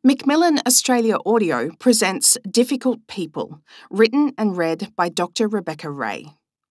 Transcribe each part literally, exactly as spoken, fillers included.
Macmillan Australia Audio presents Difficult People, written and read by Doctor Rebecca Ray.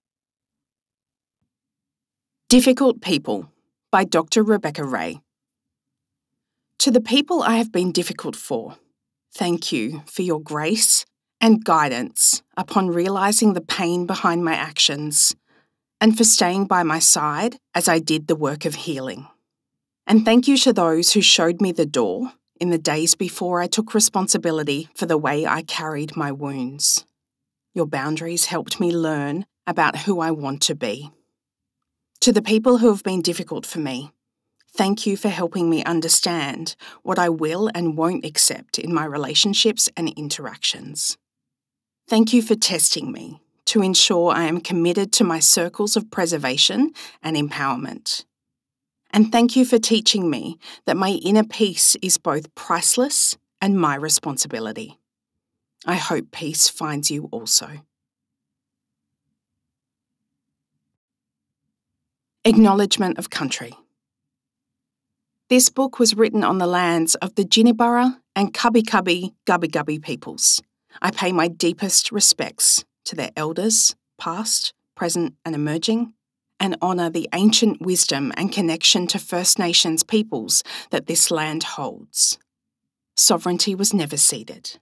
Difficult People by Doctor Rebecca Ray. To the people I have been difficult for, thank you for your grace and guidance upon realising the pain behind my actions, and for staying by my side as I did the work of healing. And thank you to those who showed me the door in the days before I took responsibility for the way I carried my wounds. Your boundaries helped me learn about who I want to be. To the people who have been difficult for me, thank you for helping me understand what I will and won't accept in my relationships and interactions. Thank you for testing me to ensure I am committed to my circles of preservation and empowerment. And thank you for teaching me that my inner peace is both priceless and my responsibility. I hope peace finds you also. Acknowledgement of Country. This book was written on the lands of the Jinibara and Cubby Cubby Gubby Gubby peoples. I pay my deepest respects to their elders, past, present and emerging, and honour the ancient wisdom and connection to First Nations peoples that this land holds. Sovereignty was never ceded.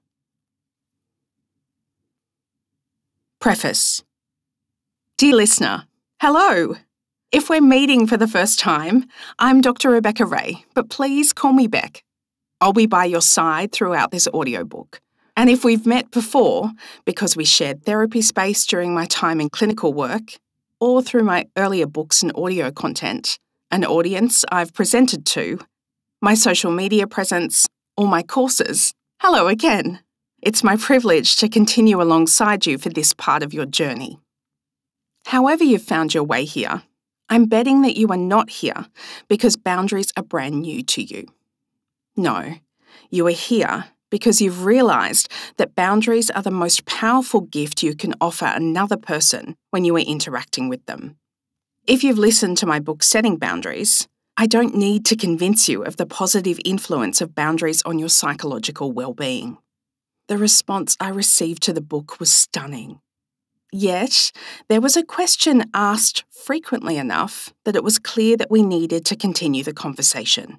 Preface. Dear listener, hello! If we're meeting for the first time, I'm Doctor Rebecca Ray, but please call me Beck. I'll be by your side throughout this audiobook. And if we've met before, because we shared therapy space during my time in clinical work, or through my earlier books and audio content, an audience I've presented to, my social media presence, or my courses, hello again. It's my privilege to continue alongside you for this part of your journey. However you've found your way here, I'm betting that you are not here because boundaries are brand new to you. No, you are here because you've realised that boundaries are the most powerful gift you can offer another person when you are interacting with them. If you've listened to my book Setting Boundaries, I don't need to convince you of the positive influence of boundaries on your psychological well-being. The response I received to the book was stunning. Yet, there was a question asked frequently enough that it was clear that we needed to continue the conversation.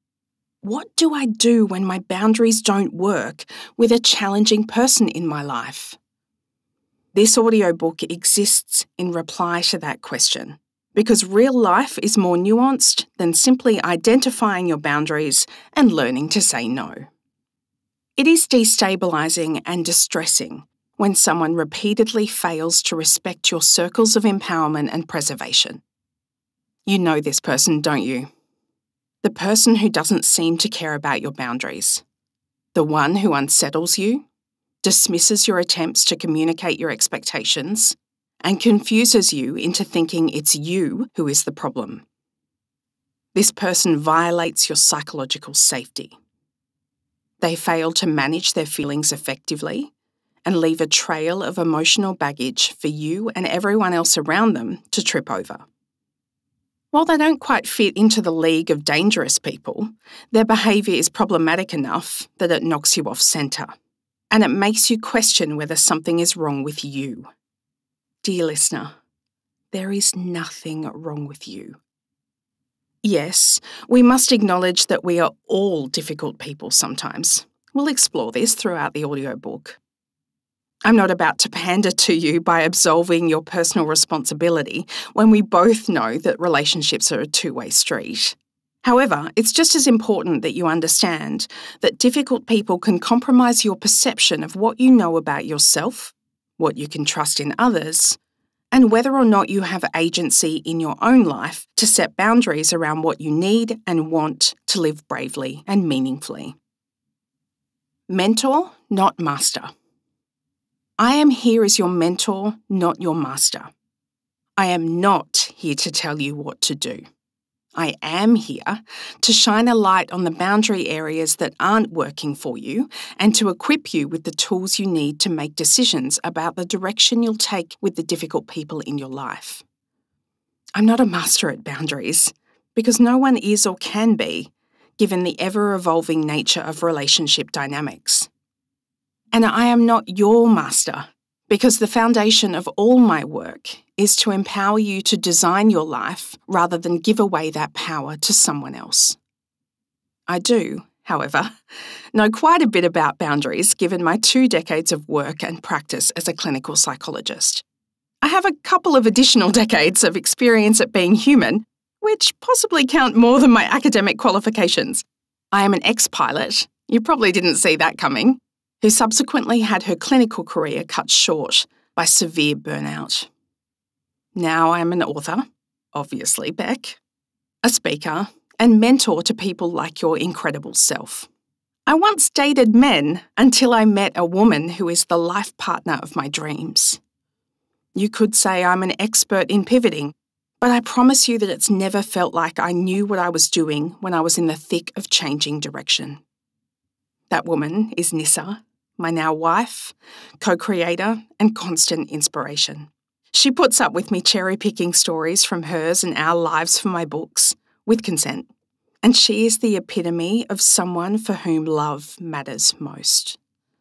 What do I do when my boundaries don't work with a challenging person in my life? This audiobook exists in reply to that question, because real life is more nuanced than simply identifying your boundaries and learning to say no. It is destabilising and distressing when someone repeatedly fails to respect your circles of empowerment and preservation. You know this person, don't you? The person who doesn't seem to care about your boundaries. The one who unsettles you, dismisses your attempts to communicate your expectations, and confuses you into thinking it's you who is the problem. This person violates your psychological safety. They fail to manage their feelings effectively and leave a trail of emotional baggage for you and everyone else around them to trip over. While they don't quite fit into the league of dangerous people, their behaviour is problematic enough that it knocks you off centre, and it makes you question whether something is wrong with you. Dear listener, there is nothing wrong with you. Yes, we must acknowledge that we are all difficult people sometimes. We'll explore this throughout the audiobook. I'm not about to pander to you by absolving your personal responsibility when we both know that relationships are a two-way street. However, it's just as important that you understand that difficult people can compromise your perception of what you know about yourself, what you can trust in others, and whether or not you have agency in your own life to set boundaries around what you need and want to live bravely and meaningfully. Mentor, not master. I am here as your mentor, not your master. I am not here to tell you what to do. I am here to shine a light on the boundary areas that aren't working for you and to equip you with the tools you need to make decisions about the direction you'll take with the difficult people in your life. I'm not a master at boundaries, because no one is or can be, given the ever-evolving nature of relationship dynamics. And I am not your master, because the foundation of all my work is to empower you to design your life rather than give away that power to someone else. I do, however, know quite a bit about boundaries given my two decades of work and practice as a clinical psychologist. I have a couple of additional decades of experience at being human, which possibly count more than my academic qualifications. I am an ex-pilot, you probably didn't see that coming, who subsequently had her clinical career cut short by severe burnout. Now I am an author, obviously Beck, a speaker, and mentor to people like your incredible self. I once dated men until I met a woman who is the life partner of my dreams. You could say I'm an expert in pivoting, but I promise you that it's never felt like I knew what I was doing when I was in the thick of changing direction. That woman is Nissa, my now wife, co-creator, and constant inspiration. She puts up with me cherry-picking stories from hers and our lives for my books, with consent. And she is the epitome of someone for whom love matters most.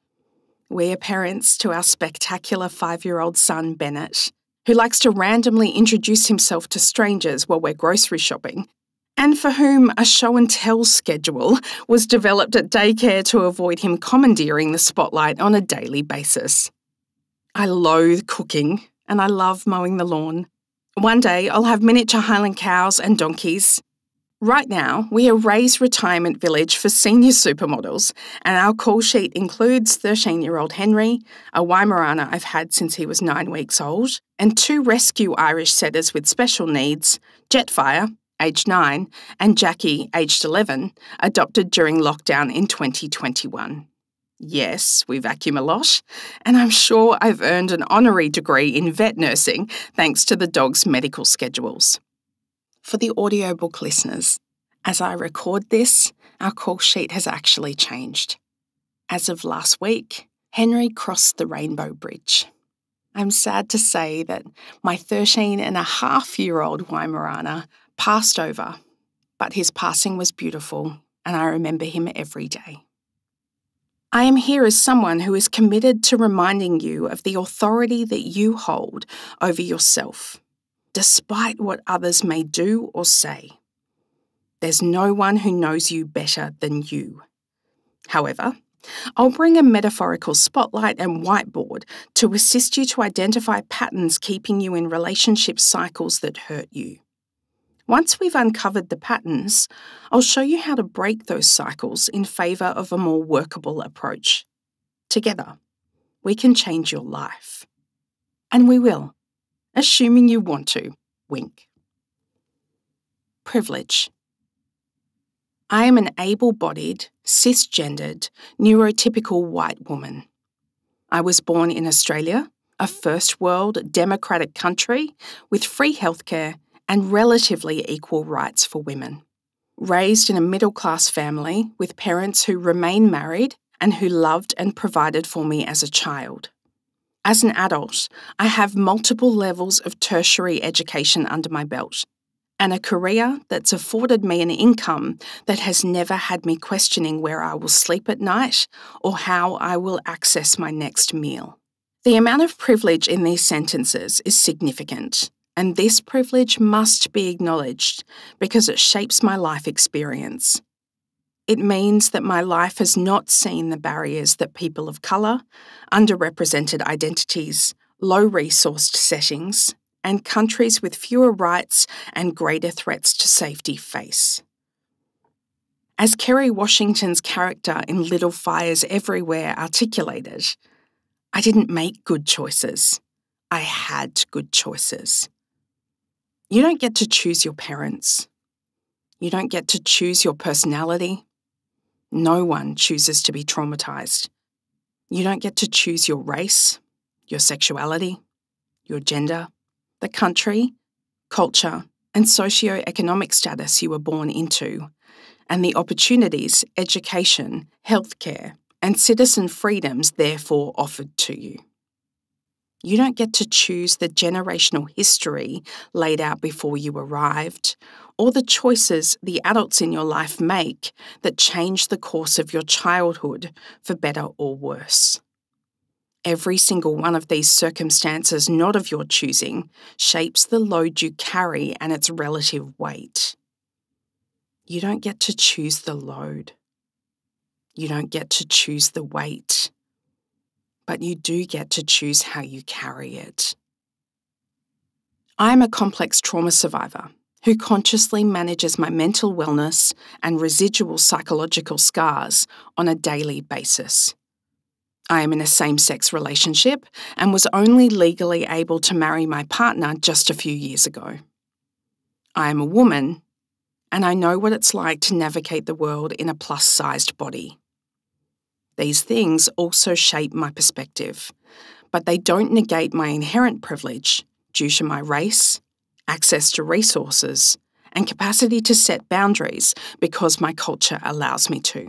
We are parents to our spectacular five-year-old son, Bennett, who likes to randomly introduce himself to strangers while we're grocery shopping, and for whom a show-and-tell schedule was developed at daycare to avoid him commandeering the spotlight on a daily basis. I loathe cooking, and I love mowing the lawn. One day I'll have miniature Highland cows and donkeys. Right now, we are Ray's retirement village for senior supermodels, and our call sheet includes thirteen-year-old Henry, a Weimaraner I've had since he was nine weeks old, and two rescue Irish setters with special needs, Jetfire, aged nine, and Jackie, aged eleven, adopted during lockdown in twenty twenty-one. Yes, we vacuum a lot, and I'm sure I've earned an honorary degree in vet nursing thanks to the dog's medical schedules. For the audiobook listeners, as I record this, our call sheet has actually changed. As of last week, Henry crossed the Rainbow Bridge. I'm sad to say that my thirteen and a half year old Weimaraner passed over, but his passing was beautiful, and I remember him every day. I am here as someone who is committed to reminding you of the authority that you hold over yourself, despite what others may do or say. There's no one who knows you better than you. However, I'll bring a metaphorical spotlight and whiteboard to assist you to identify patterns keeping you in relationship cycles that hurt you. Once we've uncovered the patterns, I'll show you how to break those cycles in favour of a more workable approach. Together, we can change your life. And we will, assuming you want to. Wink. Privilege. I am an able-bodied, cisgendered, neurotypical white woman. I was born in Australia, a first-world democratic country with free healthcare and relatively equal rights for women. Raised in a middle-class family with parents who remain married and who loved and provided for me as a child. As an adult, I have multiple levels of tertiary education under my belt and a career that's afforded me an income that has never had me questioning where I will sleep at night or how I will access my next meal. The amount of privilege in these sentences is significant, and this privilege must be acknowledged because it shapes my life experience. It means that my life has not seen the barriers that people of colour, underrepresented identities, low-resourced settings, and countries with fewer rights and greater threats to safety face. As Kerry Washington's character in Little Fires Everywhere articulated, I didn't make good choices. I had good choices. You don't get to choose your parents. You don't get to choose your personality. No one chooses to be traumatised. You don't get to choose your race, your sexuality, your gender, the country, culture, and socio-economic status you were born into, and the opportunities, education, healthcare, and citizen freedoms therefore offered to you. You don't get to choose the generational history laid out before you arrived, or the choices the adults in your life make that change the course of your childhood for better or worse. Every single one of these circumstances not of your choosing shapes the load you carry and its relative weight. You don't get to choose the load. You don't get to choose the weight. But you do get to choose how you carry it. I am a complex trauma survivor who consciously manages my mental wellness and residual psychological scars on a daily basis. I am in a same-sex relationship and was only legally able to marry my partner just a few years ago. I am a woman, and I know what it's like to navigate the world in a plus-sized body. These things also shape my perspective, but they don't negate my inherent privilege due to my race, access to resources, and capacity to set boundaries because my culture allows me to.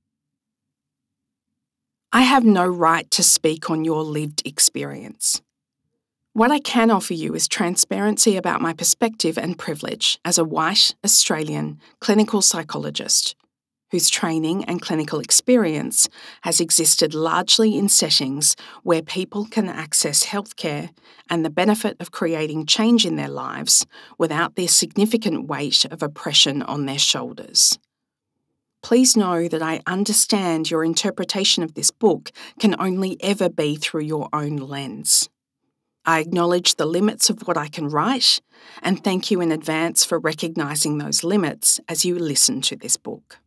I have no right to speak on your lived experience. What I can offer you is transparency about my perspective and privilege as a white, Australian clinical psychologist whose training and clinical experience has existed largely in settings where people can access healthcare and the benefit of creating change in their lives without the significant weight of oppression on their shoulders. Please know that I understand your interpretation of this book can only ever be through your own lens. I acknowledge the limits of what I can write and thank you in advance for recognising those limits as you listen to this book.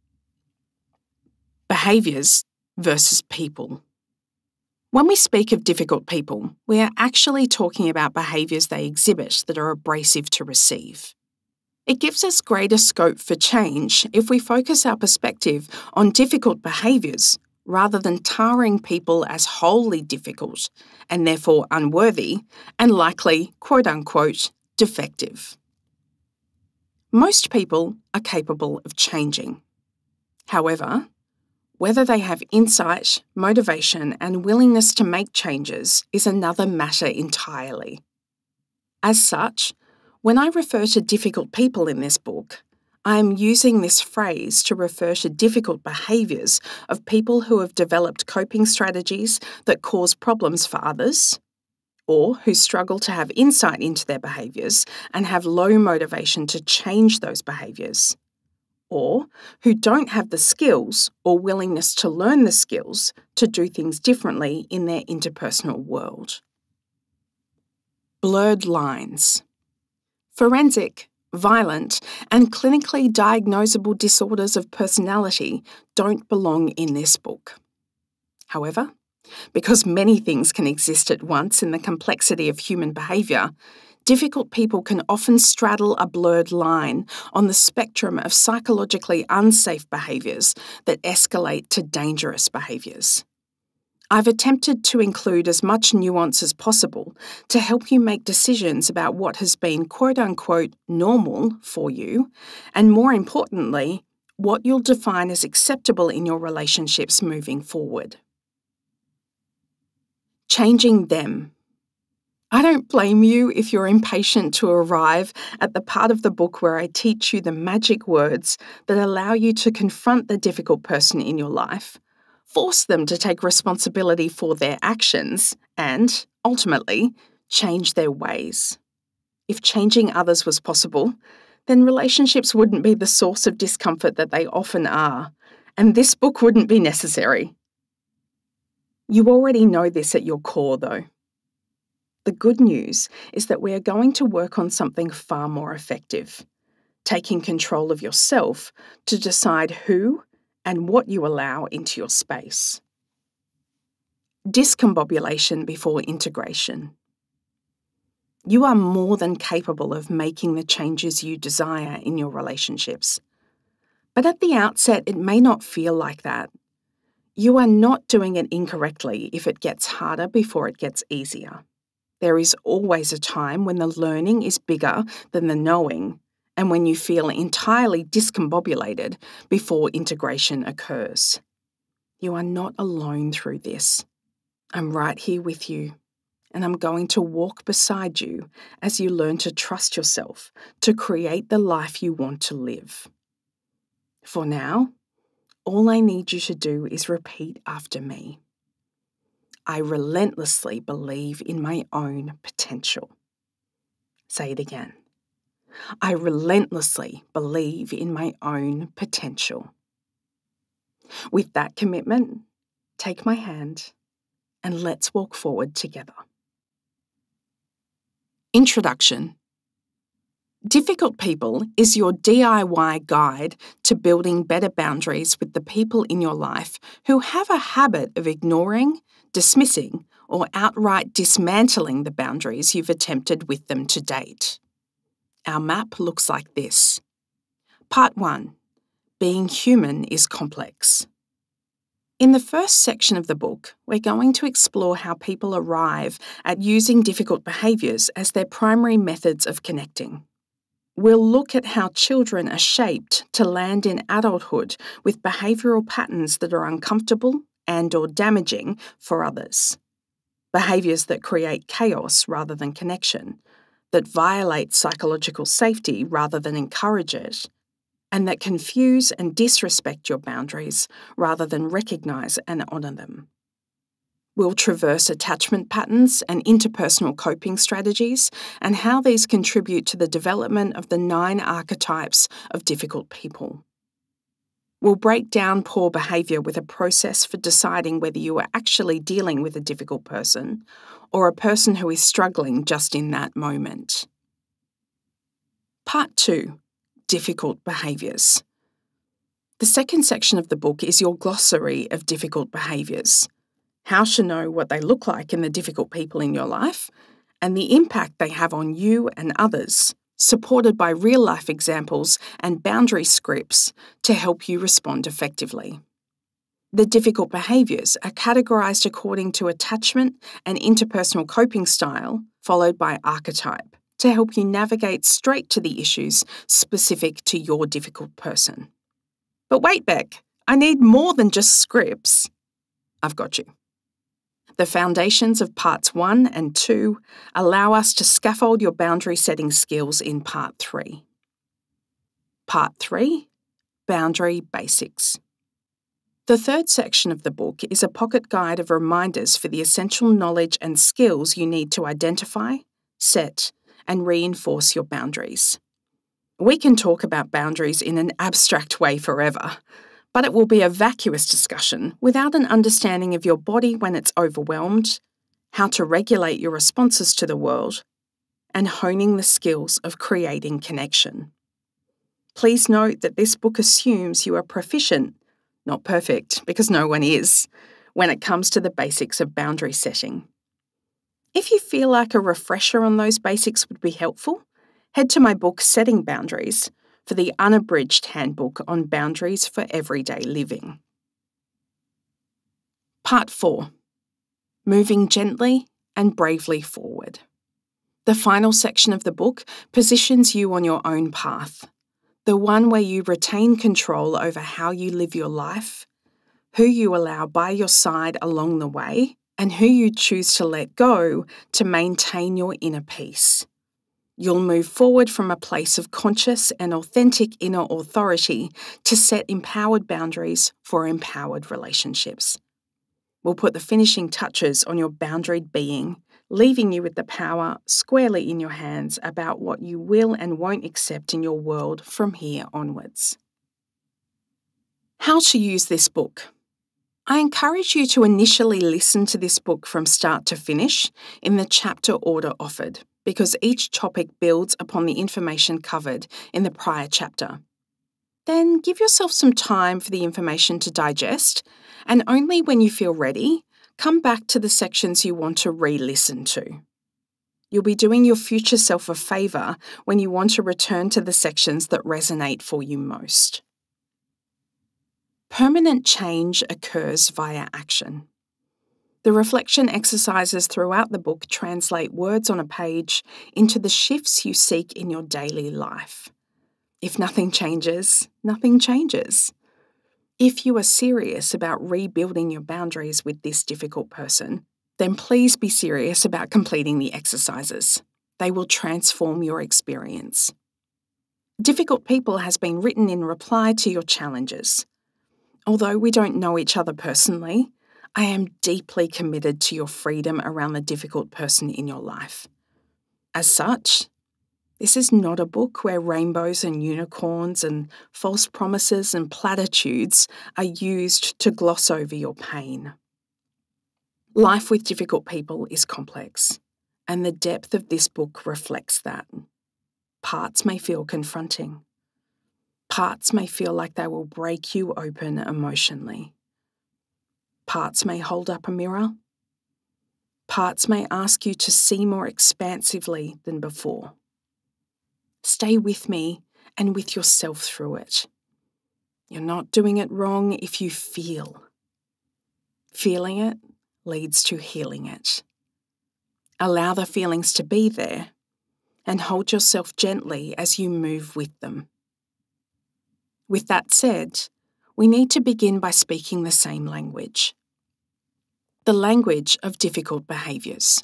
Behaviours versus people. When we speak of difficult people, we are actually talking about behaviours they exhibit that are abrasive to receive. It gives us greater scope for change if we focus our perspective on difficult behaviours rather than tarring people as wholly difficult and therefore unworthy and likely, quote-unquote, defective. Most people are capable of changing. However, whether they have insight, motivation, and willingness to make changes is another matter entirely. As such, when I refer to difficult people in this book, I am using this phrase to refer to difficult behaviours of people who have developed coping strategies that cause problems for others, or who struggle to have insight into their behaviours and have low motivation to change those behaviours, or who don't have the skills or willingness to learn the skills to do things differently in their interpersonal world. Blurred lines. Forensic, violent, and clinically diagnosable disorders of personality don't belong in this book. However, because many things can exist at once in the complexity of human behaviour, difficult people can often straddle a blurred line on the spectrum of psychologically unsafe behaviours that escalate to dangerous behaviours. I've attempted to include as much nuance as possible to help you make decisions about what has been quote-unquote normal for you, and more importantly, what you'll define as acceptable in your relationships moving forward. Changing them. I don't blame you if you're impatient to arrive at the part of the book where I teach you the magic words that allow you to confront the difficult person in your life, force them to take responsibility for their actions, and, ultimately, change their ways. If changing others was possible, then relationships wouldn't be the source of discomfort that they often are, and this book wouldn't be necessary. You already know this at your core, though. The good news is that we are going to work on something far more effective, taking control of yourself to decide who and what you allow into your space. Discombobulation before integration. You are more than capable of making the changes you desire in your relationships. But at the outset, it may not feel like that. You are not doing it incorrectly if it gets harder before it gets easier. There is always a time when the learning is bigger than the knowing, and when you feel entirely discombobulated before integration occurs. You are not alone through this. I'm right here with you, and I'm going to walk beside you as you learn to trust yourself to create the life you want to live. For now, all I need you to do is repeat after me. I relentlessly believe in my own potential. Say it again. I relentlessly believe in my own potential. With that commitment, take my hand and let's walk forward together. Introduction. Difficult People is your D I Y guide to building better boundaries with the people in your life who have a habit of ignoring, dismissing, or outright dismantling the boundaries you've attempted with them to date. Our map looks like this. Part one. Being human is complex. In the first section of the book, we're going to explore how people arrive at using difficult behaviours as their primary methods of connecting. We'll look at how children are shaped to land in adulthood with behavioural patterns that are uncomfortable and or damaging for others. Behaviours that create chaos rather than connection, that violate psychological safety rather than encourage it, and that confuse and disrespect your boundaries rather than recognise and honour them. We'll traverse attachment patterns and interpersonal coping strategies and how these contribute to the development of the nine archetypes of difficult people. We'll break down poor behaviour with a process for deciding whether you are actually dealing with a difficult person or a person who is struggling just in that moment. Part two. Difficult behaviours. The second section of the book is your glossary of difficult behaviours. How to know what they look like in the difficult people in your life and the impact they have on you and others, supported by real-life examples and boundary scripts to help you respond effectively. The difficult behaviours are categorised according to attachment and interpersonal coping style, followed by archetype, to help you navigate straight to the issues specific to your difficult person. But wait, Beck, I need more than just scripts. I've got you. The foundations of parts one and two allow us to scaffold your boundary setting skills in part three. Part three, Boundary Basics. The third section of the book is a pocket guide of reminders for the essential knowledge and skills you need to identify, set, and reinforce your boundaries. We can talk about boundaries in an abstract way forever, but it will be a vacuous discussion without an understanding of your body when it's overwhelmed, how to regulate your responses to the world, and honing the skills of creating connection. Please note that this book assumes you are proficient, not perfect, because no one is, when it comes to the basics of boundary setting. If you feel like a refresher on those basics would be helpful, head to my book Setting Boundaries for the unabridged handbook on boundaries for everyday living. Part four. Moving gently and bravely forward. The final section of the book positions you on your own path, the one where you retain control over how you live your life, who you allow by your side along the way, and who you choose to let go to maintain your inner peace. You'll move forward from a place of conscious and authentic inner authority to set empowered boundaries for empowered relationships. We'll put the finishing touches on your boundaried being, leaving you with the power squarely in your hands about what you will and won't accept in your world from here onwards. How to use this book. I encourage you to initially listen to this book from start to finish in the chapter order offered, because each topic builds upon the information covered in the prior chapter. Then give yourself some time for the information to digest, and only when you feel ready, come back to the sections you want to re-listen to. You'll be doing your future self a favour when you want to return to the sections that resonate for you most. Permanent change occurs via action. The reflection exercises throughout the book translate words on a page into the shifts you seek in your daily life. If nothing changes, nothing changes. If you are serious about rebuilding your boundaries with this difficult person, then please be serious about completing the exercises. They will transform your experience. Difficult People has been written in reply to your challenges. Although we don't know each other personally, I am deeply committed to your freedom around the difficult person in your life. As such, this is not a book where rainbows and unicorns and false promises and platitudes are used to gloss over your pain. Life with difficult people is complex, and the depth of this book reflects that. Parts may feel confronting. Parts may feel like they will break you open emotionally. Parts may hold up a mirror. Parts may ask you to see more expansively than before. Stay with me and with yourself through it. You're not doing it wrong if you feel. Feeling it leads to healing it. Allow the feelings to be there and hold yourself gently as you move with them. With that said, we need to begin by speaking the same language. The language of difficult behaviours.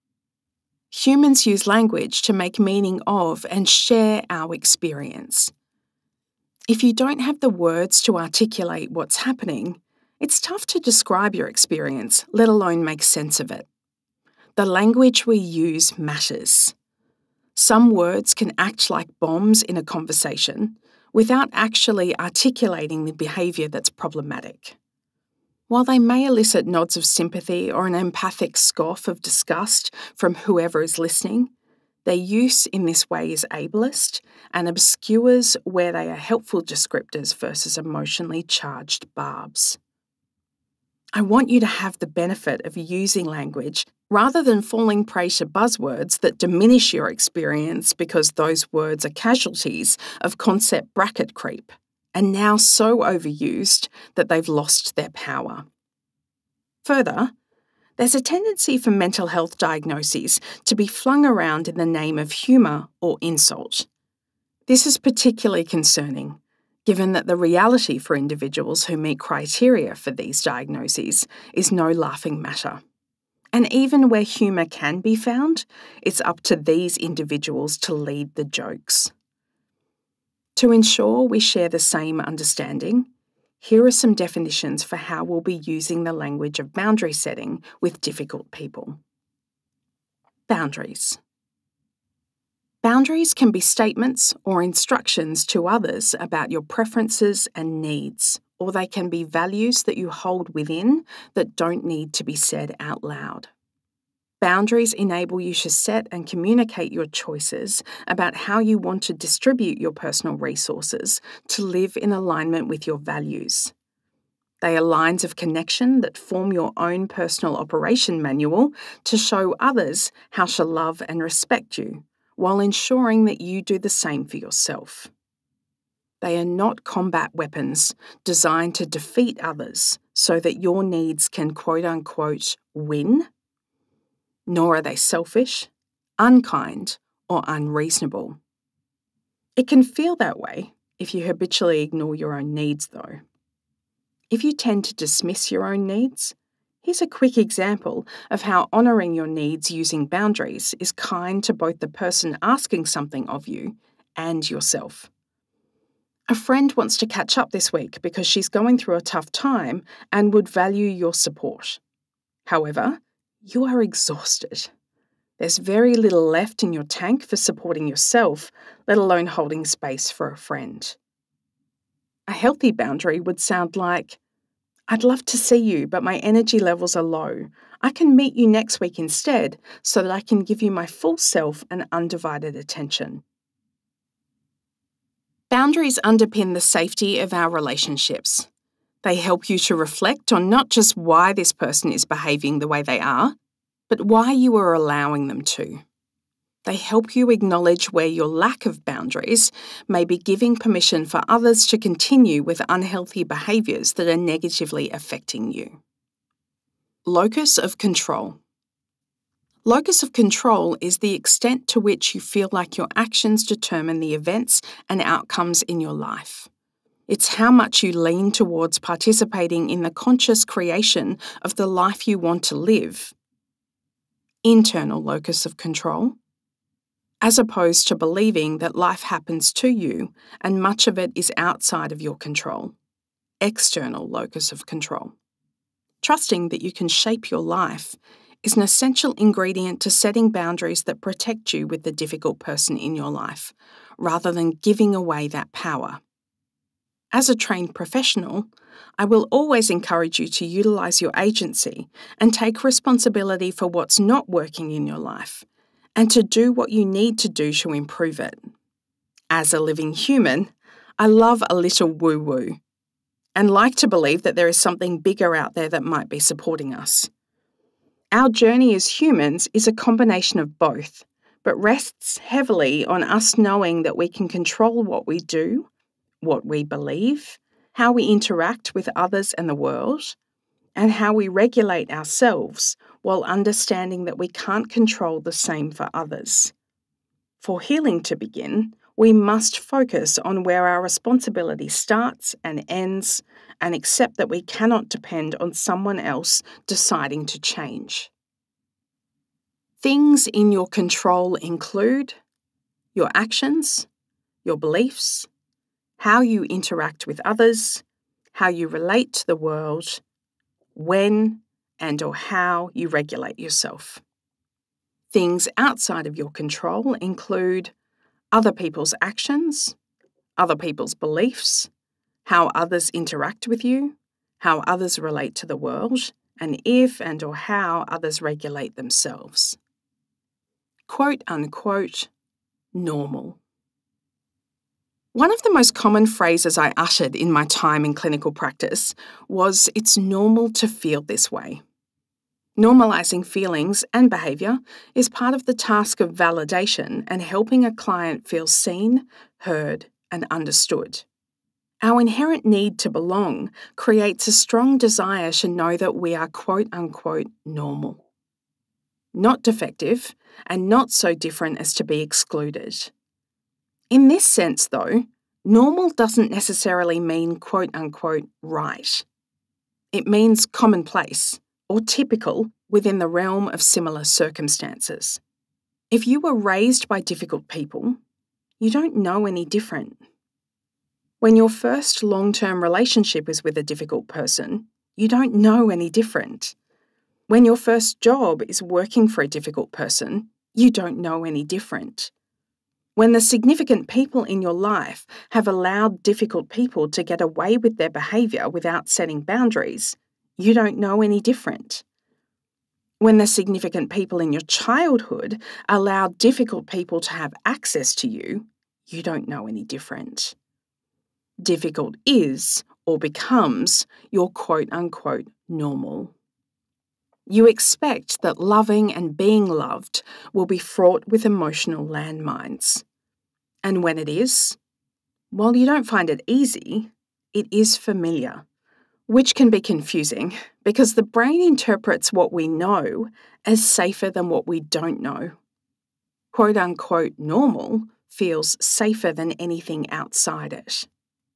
Humans use language to make meaning of and share our experience. If you don't have the words to articulate what's happening, it's tough to describe your experience, let alone make sense of it. The language we use matters. Some words can act like bombs in a conversation without actually articulating the behaviour that's problematic. While they may elicit nods of sympathy or an empathic scoff of disgust from whoever is listening, their use in this way is ableist and obscures where they are helpful descriptors versus emotionally charged barbs. I want you to have the benefit of using language rather than falling prey to buzzwords that diminish your experience because those words are casualties of concept bracket creep and now so overused that they've lost their power. Further, there's a tendency for mental health diagnoses to be flung around in the name of humour or insult. This is particularly concerning, given that the reality for individuals who meet criteria for these diagnoses is no laughing matter. And even where humour can be found, it's up to these individuals to lead the jokes. To ensure we share the same understanding, here are some definitions for how we'll be using the language of boundary setting with difficult people. Boundaries. Boundaries can be statements or instructions to others about your preferences and needs, or they can be values that you hold within that don't need to be said out loud. Boundaries enable you to set and communicate your choices about how you want to distribute your personal resources to live in alignment with your values. They are lines of connection that form your own personal operation manual to show others how to love and respect you, while ensuring that you do the same for yourself. They are not combat weapons designed to defeat others so that your needs can quote-unquote win, nor are they selfish, unkind, or unreasonable. It can feel that way if you habitually ignore your own needs, though. If you tend to dismiss your own needs, here's a quick example of how honouring your needs using boundaries is kind to both the person asking something of you and yourself. A friend wants to catch up this week because she's going through a tough time and would value your support. However, you are exhausted. There's very little left in your tank for supporting yourself, let alone holding space for a friend. A healthy boundary would sound like, I'd love to see you, but my energy levels are low. I can meet you next week instead so that I can give you my full self and undivided attention. Boundaries underpin the safety of our relationships. They help you to reflect on not just why this person is behaving the way they are, but why you are allowing them to. They help you acknowledge where your lack of boundaries may be giving permission for others to continue with unhealthy behaviours that are negatively affecting you. Locus of control. Locus of control is the extent to which you feel like your actions determine the events and outcomes in your life. It's how much you lean towards participating in the conscious creation of the life you want to live, internal locus of control, as opposed to believing that life happens to you and much of it is outside of your control, external locus of control. Trusting that you can shape your life is an essential ingredient to setting boundaries that protect you with the difficult person in your life, rather than giving away that power. As a trained professional, I will always encourage you to utilise your agency and take responsibility for what's not working in your life, and to do what you need to do to improve it. As a living human, I love a little woo-woo, and like to believe that there is something bigger out there that might be supporting us. Our journey as humans is a combination of both, but rests heavily on us knowing that we can control what we do, what we believe, how we interact with others and the world, and how we regulate ourselves while understanding that we can't control the same for others. For healing to begin, we must focus on where our responsibility starts and ends, and accept that we cannot depend on someone else deciding to change. Things in your control include your actions, your beliefs, how you interact with others, how you relate to the world, when and or how you regulate yourself. Things outside of your control include other people's actions, other people's beliefs, how others interact with you, how others relate to the world, and if and or how others regulate themselves. Quote unquote, normal. One of the most common phrases I uttered in my time in clinical practice was, "It's normal to feel this way." Normalising feelings and behaviour is part of the task of validation and helping a client feel seen, heard, and understood. Our inherent need to belong creates a strong desire to know that we are quote-unquote normal. Not defective, and not so different as to be excluded. In this sense, though, normal doesn't necessarily mean quote-unquote right. It means commonplace, or typical within the realm of similar circumstances. If you were raised by difficult people, you don't know any different. When your first long-term relationship is with a difficult person, you don't know any different. When your first job is working for a difficult person, you don't know any different. When the significant people in your life have allowed difficult people to get away with their behaviour without setting boundaries, you don't know any different. When the significant people in your childhood allowed difficult people to have access to you, you don't know any different. Difficult is, or becomes, your quote-unquote normal. You expect that loving and being loved will be fraught with emotional landmines. And when it is, while you don't find it easy, it is familiar, which can be confusing because the brain interprets what we know as safer than what we don't know. Quote-unquote normal feels safer than anything outside it.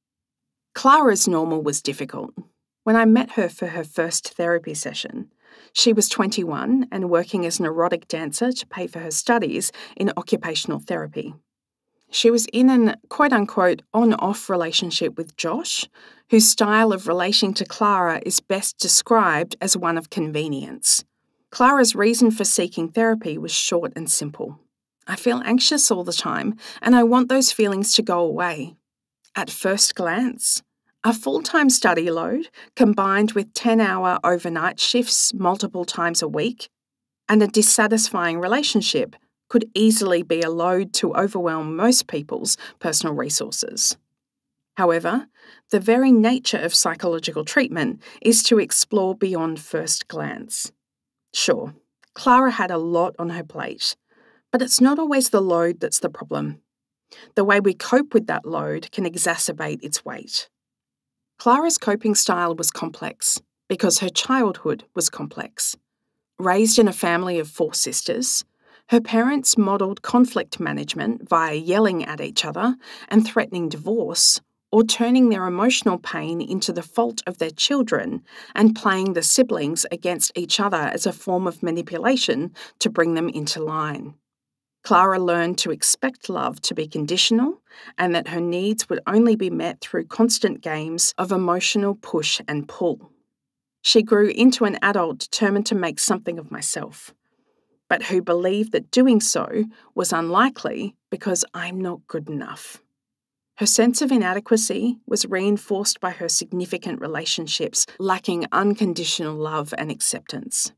Clara's normal was difficult. When I met her for her first therapy session, she was twenty-one and working as an erotic dancer to pay for her studies in occupational therapy. She was in an quote-unquote on-off relationship with Josh, whose style of relating to Clara is best described as one of convenience. Clara's reason for seeking therapy was short and simple. I feel anxious all the time, and I want those feelings to go away. At first glance, a full-time study load combined with ten-hour overnight shifts multiple times a week and a dissatisfying relationship could easily be a load to overwhelm most people's personal resources. However, the very nature of psychological treatment is to explore beyond first glance. Sure, Clara had a lot on her plate, but it's not always the load that's the problem. The way we cope with that load can exacerbate its weight. Clara's coping style was complex because her childhood was complex. Raised in a family of four sisters, her parents modelled conflict management via yelling at each other and threatening divorce or turning their emotional pain into the fault of their children and playing the siblings against each other as a form of manipulation to bring them into line. Clara learned to expect love to be conditional and that her needs would only be met through constant games of emotional push and pull. She grew into an adult determined to make something of myself, but who believed that doing so was unlikely because I'm not good enough. Her sense of inadequacy was reinforced by her significant relationships lacking unconditional love and acceptance.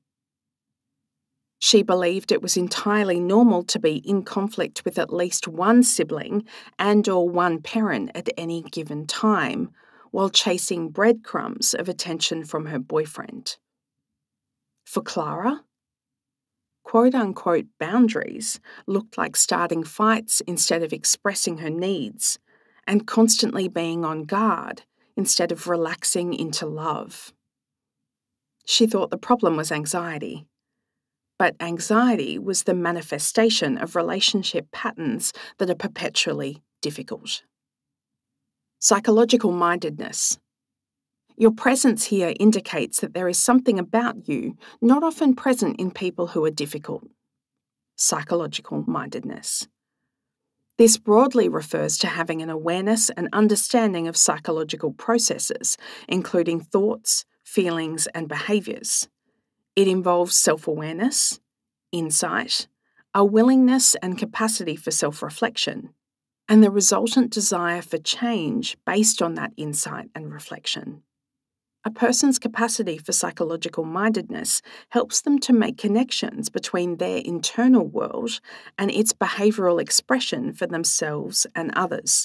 She believed it was entirely normal to be in conflict with at least one sibling and or one parent at any given time, while chasing breadcrumbs of attention from her boyfriend. For Clara, quote-unquote boundaries looked like starting fights instead of expressing her needs, and constantly being on guard instead of relaxing into love. She thought the problem was anxiety, but anxiety was the manifestation of relationship patterns that are perpetually difficult. Psychological mindedness. Your presence here indicates that there is something about you not often present in people who are difficult. Psychological mindedness. This broadly refers to having an awareness and understanding of psychological processes, including thoughts, feelings, and behaviours. It involves self-awareness, insight, a willingness and capacity for self-reflection, and the resultant desire for change based on that insight and reflection. A person's capacity for psychological mindedness helps them to make connections between their internal world and its behavioural expression for themselves and others.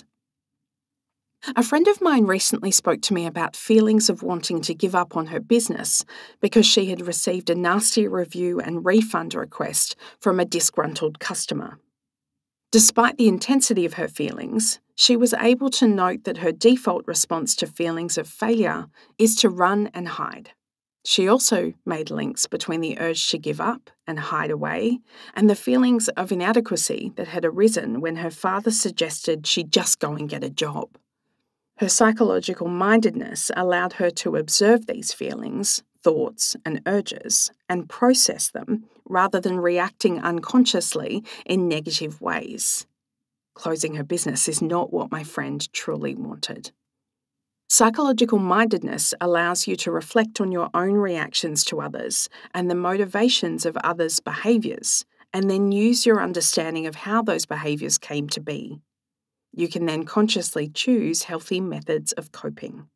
A friend of mine recently spoke to me about feelings of wanting to give up on her business because she had received a nasty review and refund request from a disgruntled customer. Despite the intensity of her feelings, she was able to note that her default response to feelings of failure is to run and hide. She also made links between the urge to give up and hide away and the feelings of inadequacy that had arisen when her father suggested she just go and get a job. Her psychological mindedness allowed her to observe these feelings, thoughts, and urges and process them rather than reacting unconsciously in negative ways. Closing her business is not what my friend truly wanted. Psychological mindedness allows you to reflect on your own reactions to others and the motivations of others' behaviours, and then use your understanding of how those behaviours came to be. You can then consciously choose healthy methods of coping.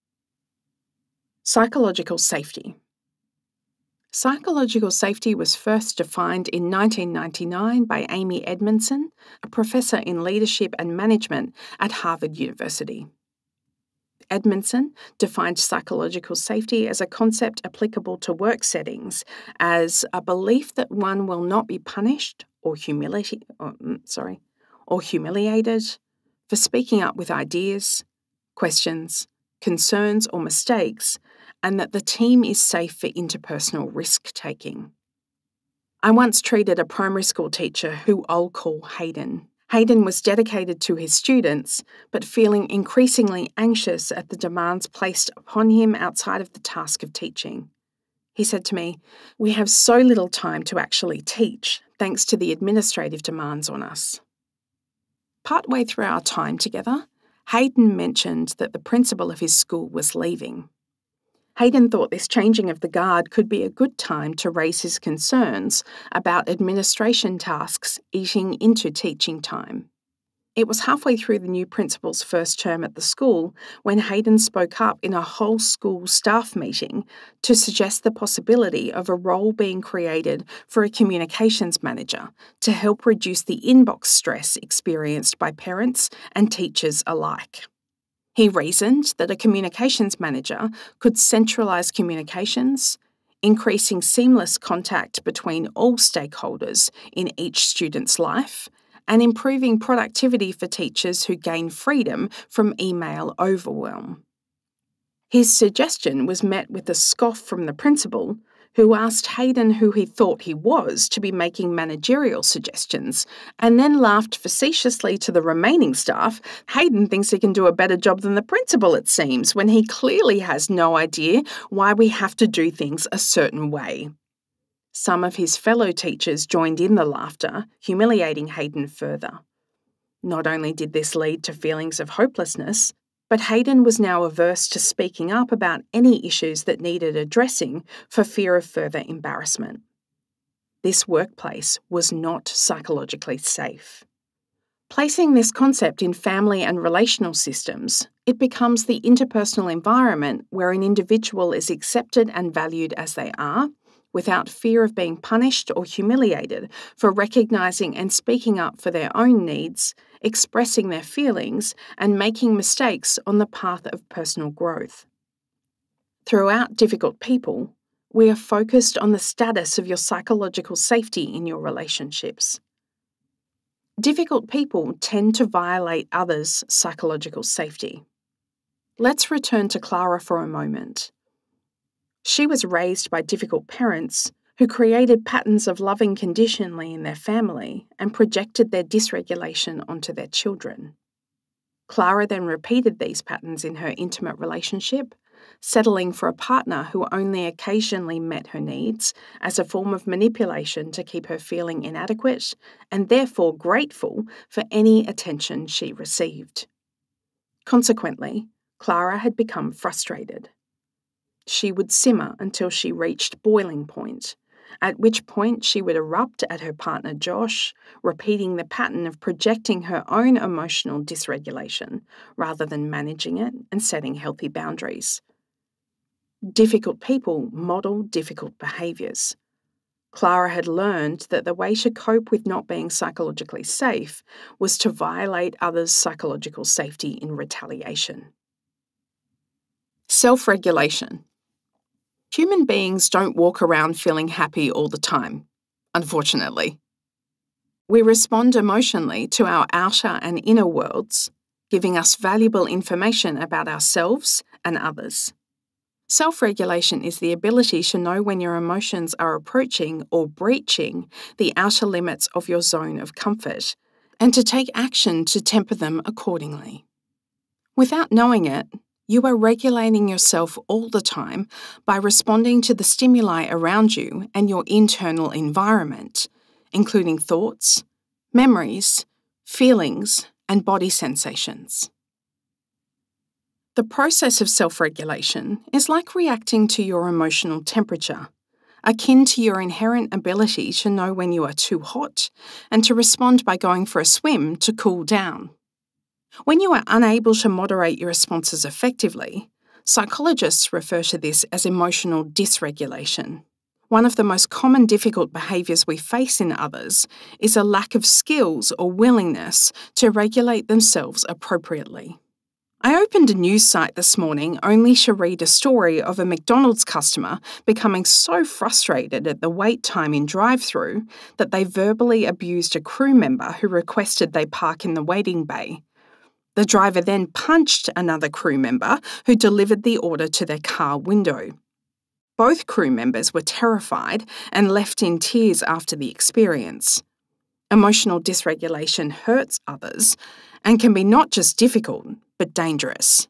Psychological safety. Psychological safety was first defined in nineteen ninety-nine by Amy Edmondson, a professor in leadership and management at Harvard University. Edmondson defined psychological safety as a concept applicable to work settings as a belief that one will not be punished or humili- or, sorry, or humiliated for speaking up with ideas, questions, concerns, or mistakes, and that the team is safe for interpersonal risk-taking. I once treated a primary school teacher who I'll call Hayden. Hayden was dedicated to his students, but feeling increasingly anxious at the demands placed upon him outside of the task of teaching. He said to me, "We have so little time to actually teach, thanks to the administrative demands on us." Partway through our time together, Hayden mentioned that the principal of his school was leaving. Hayden thought this changing of the guard could be a good time to raise his concerns about administration tasks eating into teaching time. It was halfway through the new principal's first term at the school when Hayden spoke up in a whole school staff meeting to suggest the possibility of a role being created for a communications manager to help reduce the inbox stress experienced by parents and teachers alike. He reasoned that a communications manager could centralise communications, increasing seamless contact between all stakeholders in each student's life, and improving productivity for teachers who gain freedom from email overwhelm. His suggestion was met with a scoff from the principal, who asked Hayden who he thought he was to be making managerial suggestions, and then laughed facetiously to the remaining staff. Hayden thinks he can do a better job than the principal, it seems, when he clearly has no idea why we have to do things a certain way. Some of his fellow teachers joined in the laughter, humiliating Hayden further. Not only did this lead to feelings of hopelessness, but Hayden was now averse to speaking up about any issues that needed addressing for fear of further embarrassment. This workplace was not psychologically safe. Placing this concept in family and relational systems, it becomes the interpersonal environment where an individual is accepted and valued as they are, without fear of being punished or humiliated for recognising and speaking up for their own needs, expressing their feelings, and making mistakes on the path of personal growth. Throughout Difficult People, we are focused on the status of your psychological safety in your relationships. Difficult people tend to violate others' psychological safety. Let's return to Clara for a moment. She was raised by difficult parents who created patterns of loving conditionally in their family and projected their dysregulation onto their children. Clara then repeated these patterns in her intimate relationship, settling for a partner who only occasionally met her needs as a form of manipulation to keep her feeling inadequate and therefore grateful for any attention she received. Consequently, Clara had become frustrated. She would simmer until she reached boiling point, at which point she would erupt at her partner Josh, repeating the pattern of projecting her own emotional dysregulation rather than managing it and setting healthy boundaries. Difficult people model difficult behaviours. Clara had learned that the way to cope with not being psychologically safe was to violate others' psychological safety in retaliation. Self-regulation. Human beings don't walk around feeling happy all the time, unfortunately. We respond emotionally to our outer and inner worlds, giving us valuable information about ourselves and others. Self-regulation is the ability to know when your emotions are approaching or breaching the outer limits of your zone of comfort, and to take action to temper them accordingly. Without knowing it, you are regulating yourself all the time by responding to the stimuli around you and your internal environment, including thoughts, memories, feelings, and body sensations. The process of self-regulation is like reacting to your emotional temperature, akin to your inherent ability to know when you are too hot and to respond by going for a swim to cool down. When you are unable to moderate your responses effectively, psychologists refer to this as emotional dysregulation. One of the most common difficult behaviours we face in others is a lack of skills or willingness to regulate themselves appropriately. I opened a news site this morning only to read a story of a McDonald's customer becoming so frustrated at the wait time in drive-through that they verbally abused a crew member who requested they park in the waiting bay. The driver then punched another crew member who delivered the order to their car window. Both crew members were terrified and left in tears after the experience. Emotional dysregulation hurts others and can be not just difficult, but dangerous.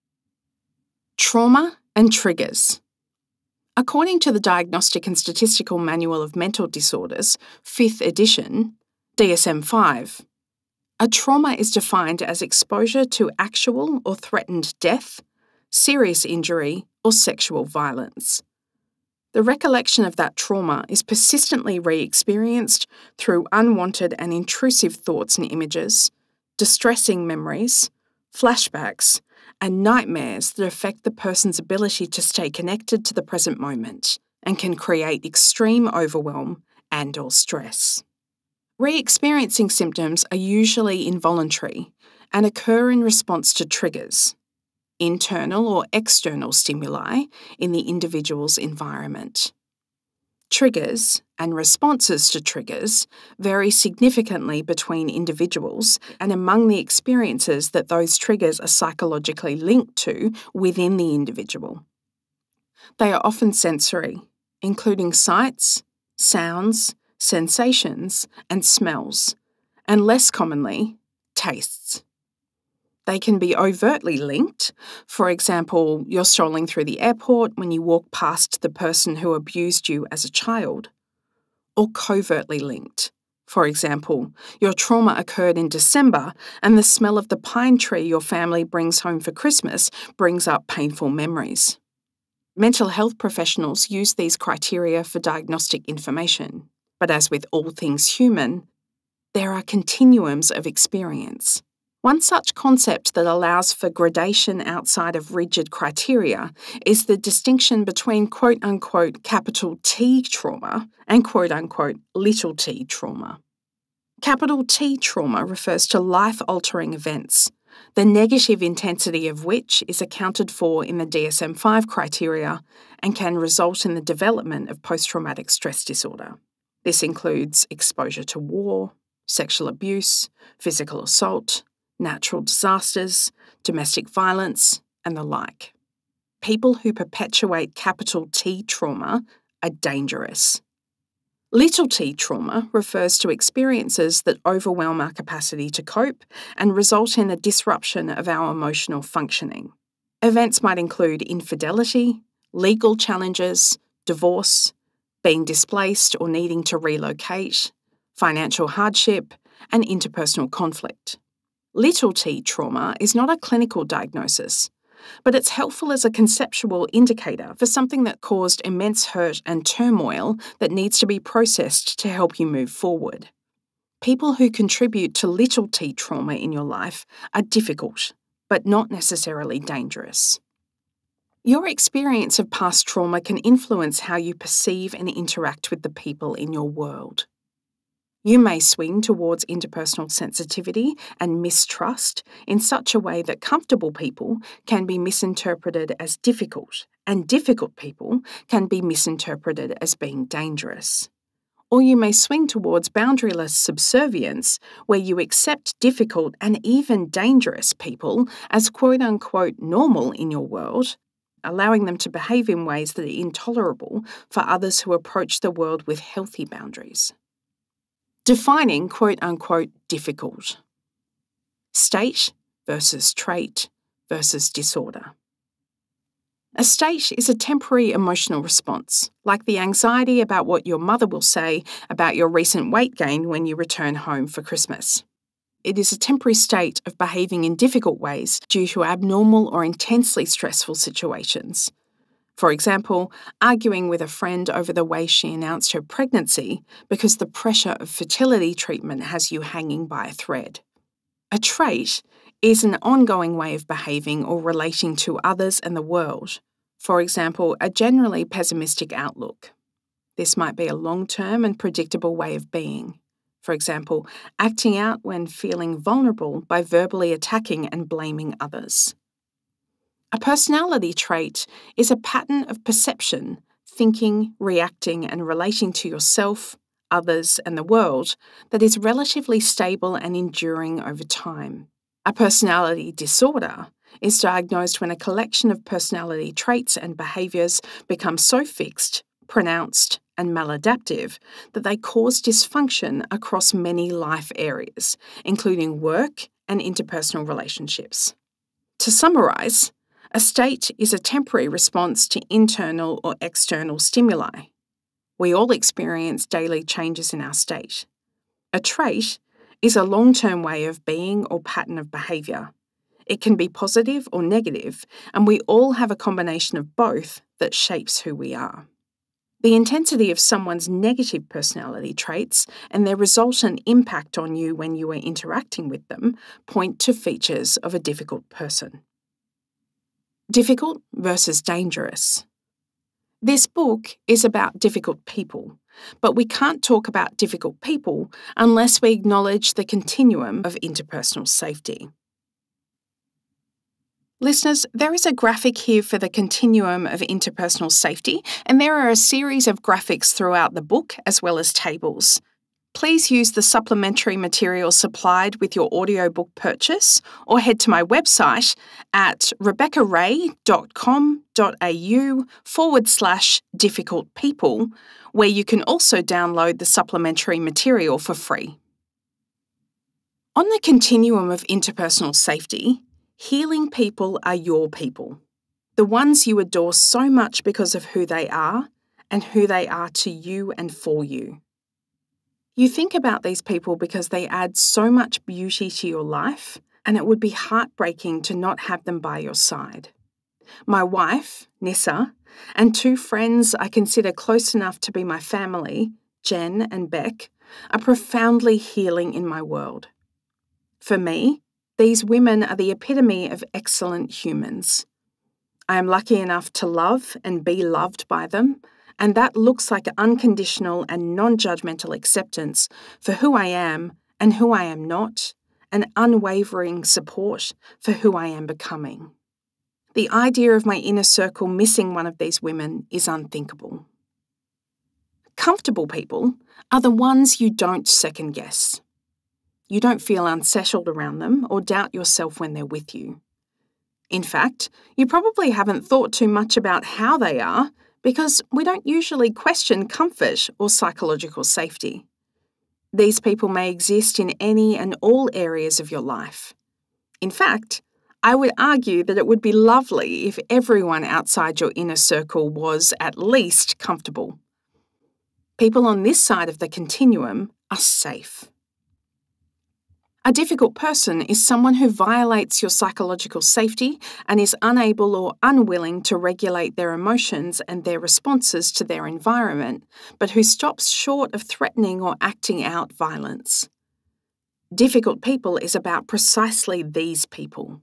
Trauma and triggers. According to the Diagnostic and Statistical Manual of Mental Disorders, fifth edition, D S M five, a trauma is defined as exposure to actual or threatened death, serious injury, or sexual violence. The recollection of that trauma is persistently re-experienced through unwanted and intrusive thoughts and images, distressing memories, flashbacks, and nightmares that affect the person's ability to stay connected to the present moment and can create extreme overwhelm and/or stress. Re-experiencing symptoms are usually involuntary and occur in response to triggers, internal or external stimuli in the individual's environment. Triggers and responses to triggers vary significantly between individuals and among the experiences that those triggers are psychologically linked to within the individual. They are often sensory, including sights, sounds, sensations, and smells, and less commonly, tastes. They can be overtly linked. For example, you're strolling through the airport when you walk past the person who abused you as a child. Or covertly linked. For example, your trauma occurred in December and the smell of the pine tree your family brings home for Christmas brings up painful memories. Mental health professionals use these criteria for diagnostic information, but as with all things human, there are continuums of experience. One such concept that allows for gradation outside of rigid criteria is the distinction between quote-unquote capital T trauma and quote-unquote little t trauma. Capital T trauma refers to life-altering events, the negative intensity of which is accounted for in the D S M five criteria and can result in the development of post-traumatic stress disorder. This includes exposure to war, sexual abuse, physical assault, natural disasters, domestic violence, and the like. People who perpetuate capital T trauma are dangerous. Little t trauma refers to experiences that overwhelm our capacity to cope and result in a disruption of our emotional functioning. Events might include infidelity, legal challenges, divorce, being displaced or needing to relocate, financial hardship, and interpersonal conflict. Little t trauma is not a clinical diagnosis, but it's helpful as a conceptual indicator for something that caused immense hurt and turmoil that needs to be processed to help you move forward. People who contribute to little t trauma in your life are difficult, but not necessarily dangerous. Your experience of past trauma can influence how you perceive and interact with the people in your world. You may swing towards interpersonal sensitivity and mistrust in such a way that comfortable people can be misinterpreted as difficult, and difficult people can be misinterpreted as being dangerous. Or you may swing towards boundaryless subservience, where you accept difficult and even dangerous people as quote-unquote normal in your world, allowing them to behave in ways that are intolerable for others who approach the world with healthy boundaries. Defining quote-unquote difficult. State versus trait versus disorder. A state is a temporary emotional response, like the anxiety about what your mother will say about your recent weight gain when you return home for Christmas. It is a temporary state of behaving in difficult ways due to abnormal or intensely stressful situations. For example, arguing with a friend over the way she announced her pregnancy because the pressure of fertility treatment has you hanging by a thread. A trait is an ongoing way of behaving or relating to others and the world. For example, a generally pessimistic outlook. This might be a long-term and predictable way of being. For example, acting out when feeling vulnerable by verbally attacking and blaming others. A personality trait is a pattern of perception, thinking, reacting, and relating to yourself, others, and the world that is relatively stable and enduring over time. A personality disorder is diagnosed when a collection of personality traits and behaviours become so fixed, pronounced, and maladaptive that they cause dysfunction across many life areas, including work and interpersonal relationships. To summarise, a state is a temporary response to internal or external stimuli. We all experience daily changes in our state. A trait is a long-term way of being or pattern of behaviour. It can be positive or negative, and we all have a combination of both that shapes who we are. The intensity of someone's negative personality traits and their resultant impact on you when you are interacting with them point to features of a difficult person. Difficult versus dangerous. This book is about difficult people, but we can't talk about difficult people unless we acknowledge the continuum of interpersonal safety. Listeners, there is a graphic here for the continuum of interpersonal safety, and there are a series of graphics throughout the book as well as tables. please use the supplementary material supplied with your audiobook purchase or head to my website at rebeccaray.com.au forward slash difficult people, where you can also download the supplementary material for free. On the continuum of interpersonal safety, healing people are your people, the ones you adore so much because of who they are and who they are to you and for you. You think about these people because they add so much beauty to your life, and it would be heartbreaking to not have them by your side. My wife, Nissa, and two friends I consider close enough to be my family, Jen and Beck, are profoundly healing in my world. For me, these women are the epitome of excellent humans. I am lucky enough to love and be loved by them, and that looks like unconditional and non-judgmental acceptance for who I am and who I am not, and unwavering support for who I am becoming. The idea of my inner circle missing one of these women is unthinkable. Comfortable people are the ones you don't second guess. You don't feel unsettled around them or doubt yourself when they're with you. In fact, you probably haven't thought too much about how they are, because we don't usually question comfort or psychological safety. These people may exist in any and all areas of your life. In fact, I would argue that it would be lovely if everyone outside your inner circle was at least comfortable. People on this side of the continuum are safe. A difficult person is someone who violates your psychological safety and is unable or unwilling to regulate their emotions and their responses to their environment, but who stops short of threatening or acting out violence. Difficult people is about precisely these people.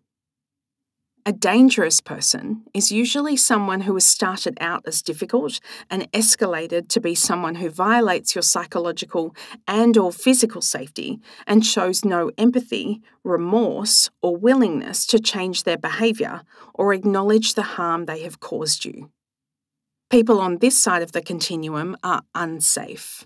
A dangerous person is usually someone who has started out as difficult and escalated to be someone who violates your psychological and or physical safety and shows no empathy, remorse, or willingness to change their behaviour or acknowledge the harm they have caused you. People on this side of the continuum are unsafe.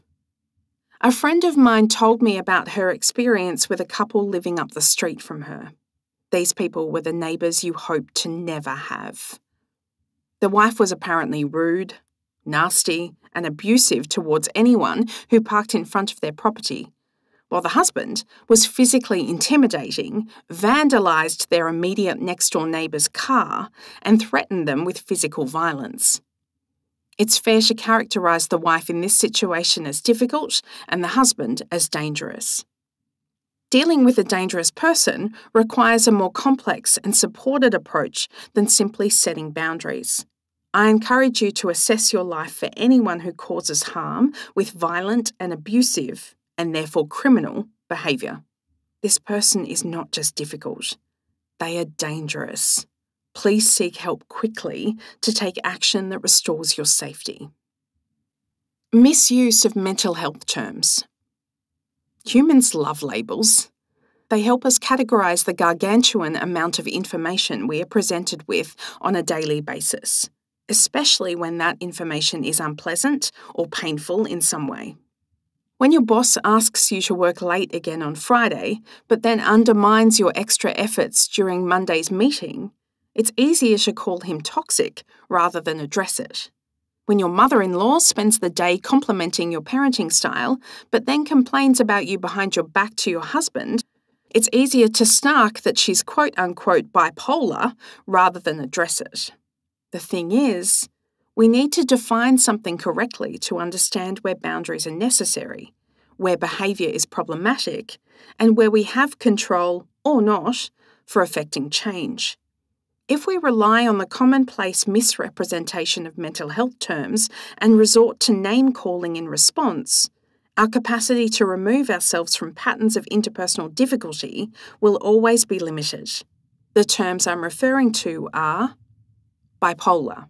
A friend of mine told me about her experience with a couple living up the street from her. These people were the neighbours you hope to never have. The wife was apparently rude, nasty, and abusive towards anyone who parked in front of their property, while the husband was physically intimidating, vandalised their immediate next-door neighbour's car, and threatened them with physical violence. It's fair to characterise the wife in this situation as difficult and the husband as dangerous. Dealing with a dangerous person requires a more complex and supported approach than simply setting boundaries. I encourage you to assess your life for anyone who causes harm with violent and abusive, and therefore criminal, behaviour. This person is not just difficult. They are dangerous. Please seek help quickly to take action that restores your safety. Misuse of mental health terms. Humans love labels. They help us categorise the gargantuan amount of information we are presented with on a daily basis, especially when that information is unpleasant or painful in some way. When your boss asks you to work late again on Friday, but then undermines your extra efforts during Monday's meeting, it's easier to call him toxic rather than address it. When your mother-in-law spends the day complimenting your parenting style, but then complains about you behind your back to your husband, it's easier to snark that she's quote-unquote bipolar rather than address it. The thing is, we need to define something correctly to understand where boundaries are necessary, where behaviour is problematic, and where we have control, or not, for affecting change. If we rely on the commonplace misrepresentation of mental health terms and resort to name-calling in response, our capacity to remove ourselves from patterns of interpersonal difficulty will always be limited. The terms I'm referring to are bipolar.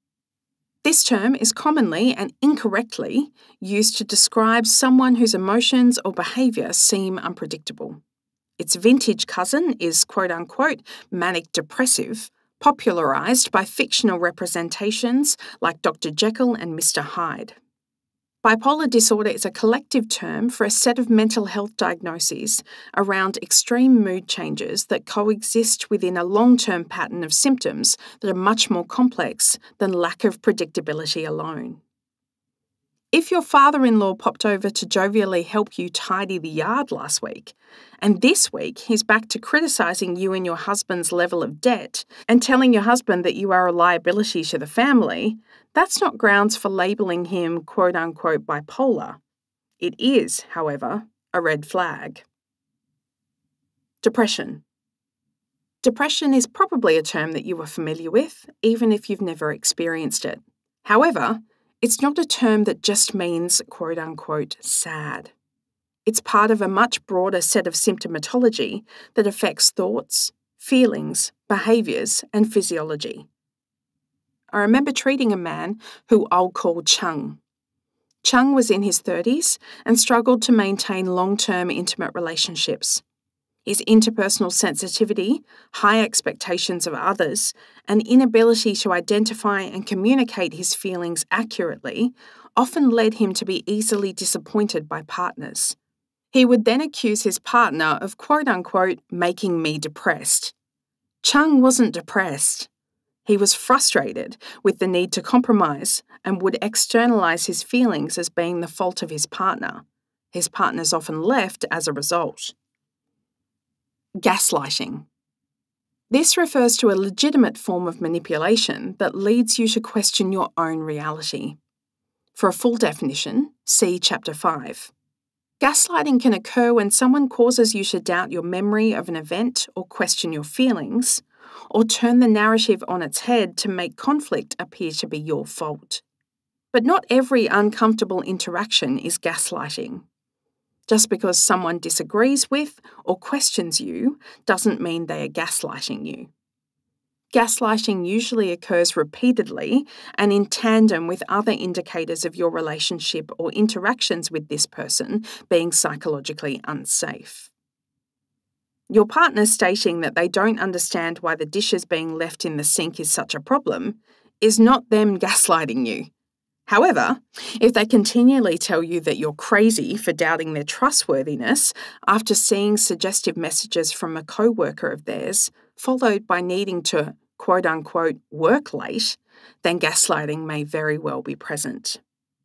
This term is commonly and incorrectly used to describe someone whose emotions or behaviour seem unpredictable. Its vintage cousin is quote-unquote manic-depressive, popularised by fictional representations like Doctor Jekyll and Mister Hyde. Bipolar disorder is a collective term for a set of mental health diagnoses around extreme mood changes that coexist within a long-term pattern of symptoms that are much more complex than lack of predictability alone. If your father-in-law popped over to jovially help you tidy the yard last week, and this week he's back to criticising you and your husband's level of debt and telling your husband that you are a liability to the family, that's not grounds for labelling him quote-unquote bipolar. It is, however, a red flag. Depression. Depression is probably a term that you are familiar with, even if you've never experienced it. However, it's not a term that just means quote-unquote sad. It's part of a much broader set of symptomatology that affects thoughts, feelings, behaviours, and physiology. I remember treating a man who I'll call Chung. Chung was in his thirties and struggled to maintain long-term intimate relationships. His interpersonal sensitivity, high expectations of others, and inability to identify and communicate his feelings accurately often led him to be easily disappointed by partners. He would then accuse his partner of quote-unquote making me depressed. Chung wasn't depressed. He was frustrated with the need to compromise and would externalise his feelings as being the fault of his partner. His partners often left as a result. Gaslighting. This refers to a legitimate form of manipulation that leads you to question your own reality. For a full definition, see Chapter five. Gaslighting can occur when someone causes you to doubt your memory of an event or question your feelings, or turn the narrative on its head to make conflict appear to be your fault. But not every uncomfortable interaction is gaslighting. Just because someone disagrees with or questions you doesn't mean they are gaslighting you. Gaslighting usually occurs repeatedly and in tandem with other indicators of your relationship or interactions with this person being psychologically unsafe. Your partner stating that they don't understand why the dishes being left in the sink is such a problem is not them gaslighting you. However, if they continually tell you that you're crazy for doubting their trustworthiness after seeing suggestive messages from a co-worker of theirs, followed by needing to quote-unquote work late, then gaslighting may very well be present.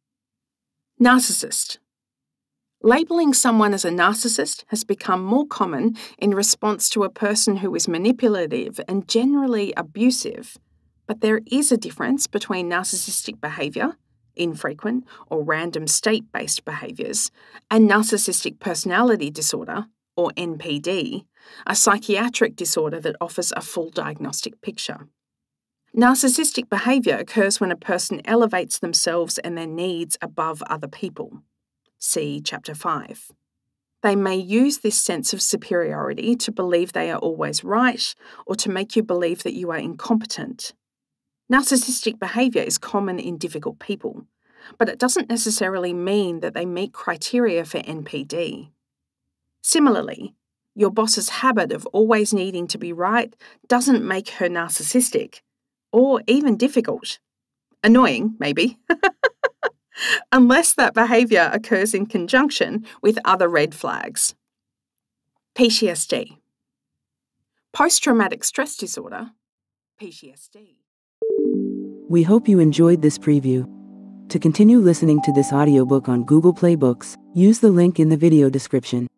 Narcissist. Labelling someone as a narcissist has become more common in response to a person who is manipulative and generally abusive, but there is a difference between narcissistic behaviour, infrequent or random state-based behaviours, and narcissistic personality disorder, or N P D, a psychiatric disorder that offers a full diagnostic picture. Narcissistic behaviour occurs when a person elevates themselves and their needs above other people. See Chapter five. They may use this sense of superiority to believe they are always right or to make you believe that you are incompetent. Narcissistic behaviour is common in difficult people, but it doesn't necessarily mean that they meet criteria for N P D. Similarly, your boss's habit of always needing to be right doesn't make her narcissistic, or even difficult. Annoying, maybe. Unless that behaviour occurs in conjunction with other red flags. P T S D. Post-traumatic stress disorder, P T S D. We hope you enjoyed this preview. To continue listening to this audiobook on Google Play Books, use the link in the video description.